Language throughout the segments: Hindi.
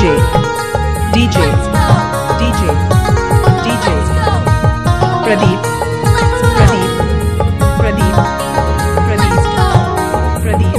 DJ, DJ, DJ, DJ, Pradeep, Pradeep, Pradeep, Pradeep, Pradeep.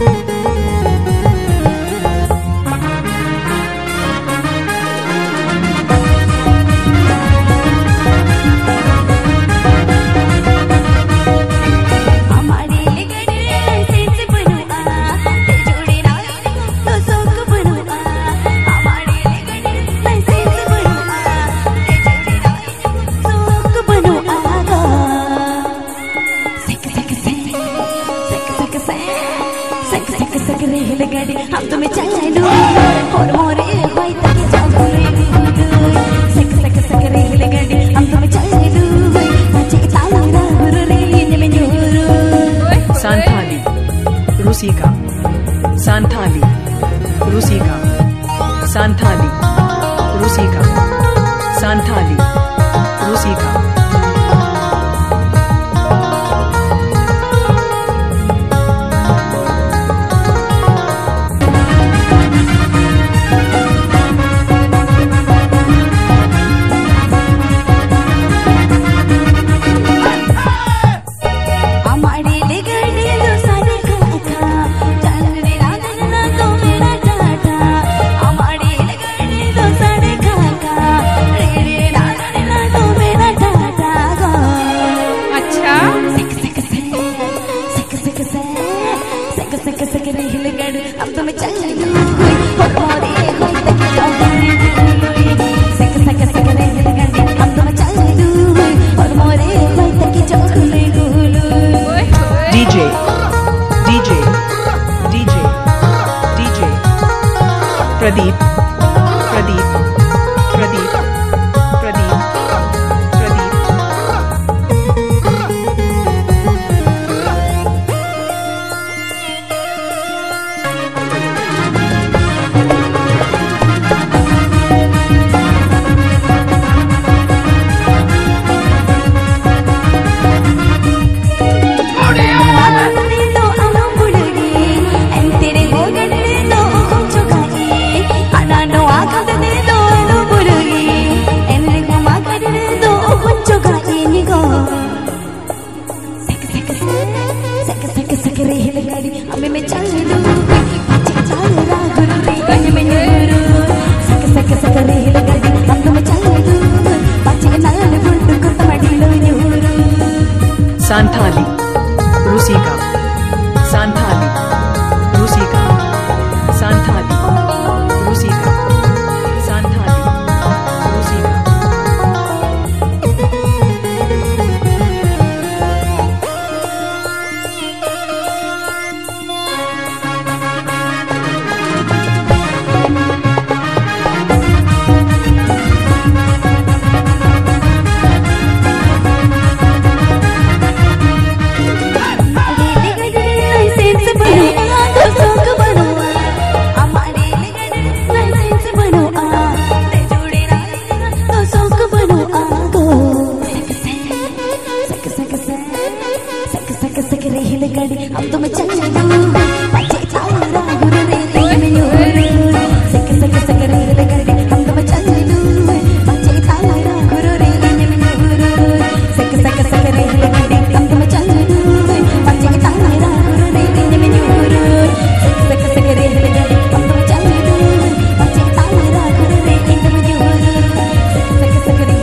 हम तुम्हें चले दो और मोरे भाई तक जाओगे सक सक सक रे लगड़ी हम तुम्हें चले दो बच्चे ताला रे में जोरो Santali, Rusika, Santali, Rusika, Santali, Rusika, Santali, Rusika. हम तुम्हें चले दो और मोरे भाई तक जाओगे सक सक सक रे लगड़ी हम तुम्हें चले दो और मोरे भाई तक जाओगे DJ, DJ, DJ, DJ, Pradeep, Pradeep, Pradeep, Pradeep, Pradeep. हमें मैं चल दूँ चल रहा गुरु में न्यूरो सक सक सक रे लगड़ी हम तुम्हें चल दूँ बच्चे नाल गुंड को तमड़िलो न्यूरो Santali, Rusika, Santali, Rusika, Santali, Rusika, Santali, Rusika. हम तुम्हें चले दो बच्चे ताला गुरु रे में न्यूरो सक सक सक रे लगड़ी हम तुम्हें चले दो बच्चे ताला गुरु रे में न्यूरो सक सक सक रे लगड़ी हम तुम्हें चले दो बच्चे ताला गुरु रे में न्यूरो सक सक सक रे लगड़ी हम तुम्हें चले दो बच्चे ताला गुरु रे में न्यूरो सक सक सक रे